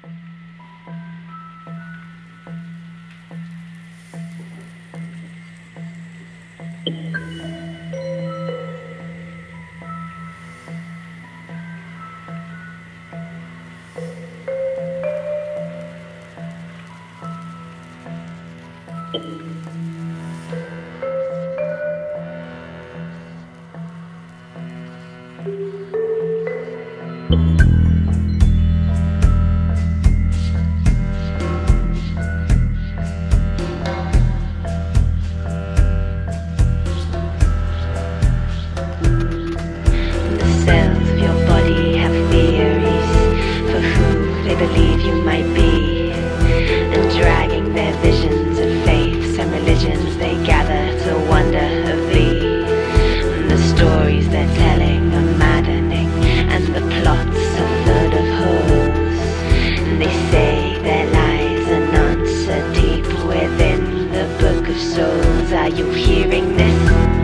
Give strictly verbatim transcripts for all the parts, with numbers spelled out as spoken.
Cells of your body have theories for who they believe you might be, and dragging their visions and faiths and religions they gather to wonder of thee. And the stories they're telling are maddening, and the plots are full of holes. And they say there lies an answer deep within the book of souls. Are you hearing this?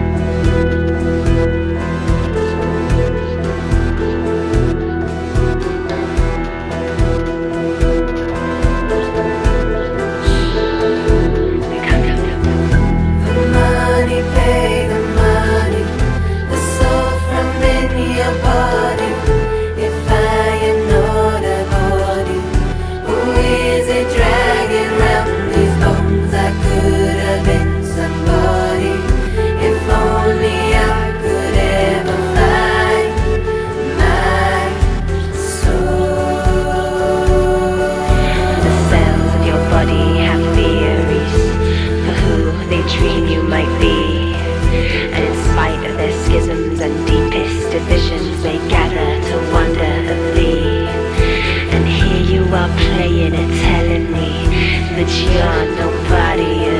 Divisions they gather to wonder of thee. And here you are playing and telling me that you're nobody.